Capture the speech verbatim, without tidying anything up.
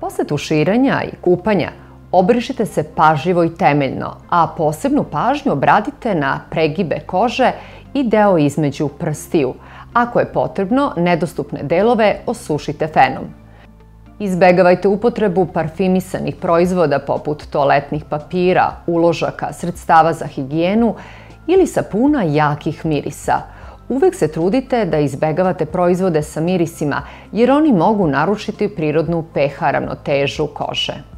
Posle tuširanja i kupanja obrišite se pažljivo i temeljno, a posebnu pažnju obratite na pregibe kože i deo između prstiju. Ako je potrebno, nedostupne delove osušite fenom. Izbegavajte upotrebu parfimisanih proizvoda poput toaletnih papira, uložaka, sredstava za higijenu ili sapuna jakih mirisa. Uvek se trudite da izbegavate proizvode sa mirisima jer oni mogu narušiti prirodnu pH ravnotežu kože.